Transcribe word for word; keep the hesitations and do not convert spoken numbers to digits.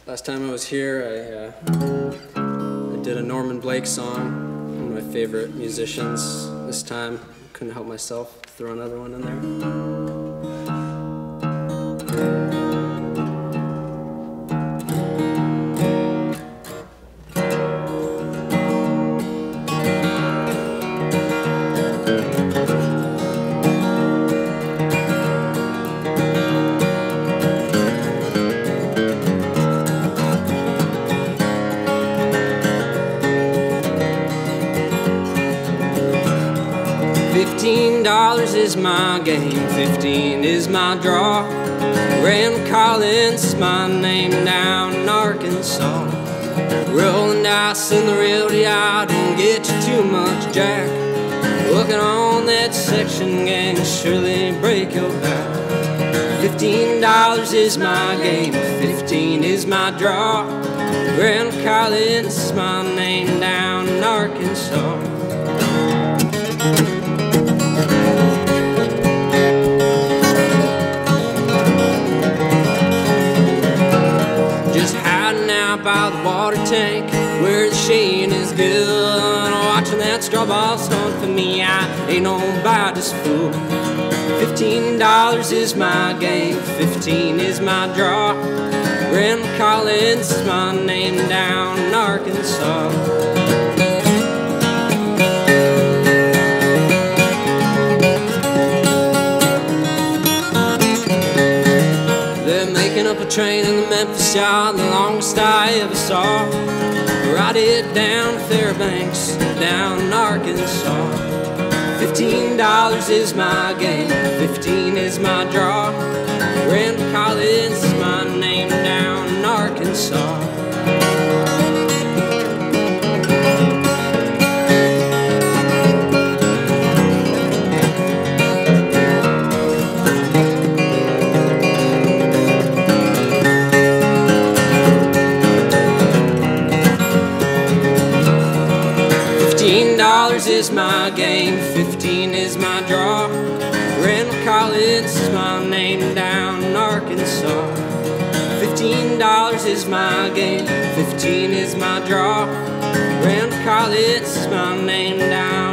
Last time I was here, I, uh, I did a Norman Blake song, one of my favorite musicians. This time, couldn't help myself, throw another one in there. Fifteen dollars is my game, fifteen is my draw. Randall Collins, my name down in Arkansas. Rolling dice in the realty, I don't get you too much, Jack. Looking on that section gang, surely break your back. Fifteen dollars is my game, fifteen is my draw. Randall Collins, my name down in Arkansas. By the water tank where the sheen is good, watching that straw ball stunt for me, I ain't nobody's fool. Fifteen dollars is my game, fifteen is my draw. Randall Collins is my name down in Arkansas. Up a train in the Memphis yard, the longest I ever saw. Ride it down to Fairbanks, down in Arkansas. Fifteen dollars is my game, fifteen is my draw. Randall Collins is my name down in Arkansas. Fifteen dollars is my game, fifteen is my draw. Randall Collins is my name down in Arkansas. Fifteen dollars is my game, fifteen is my draw. Randall Collins is my name down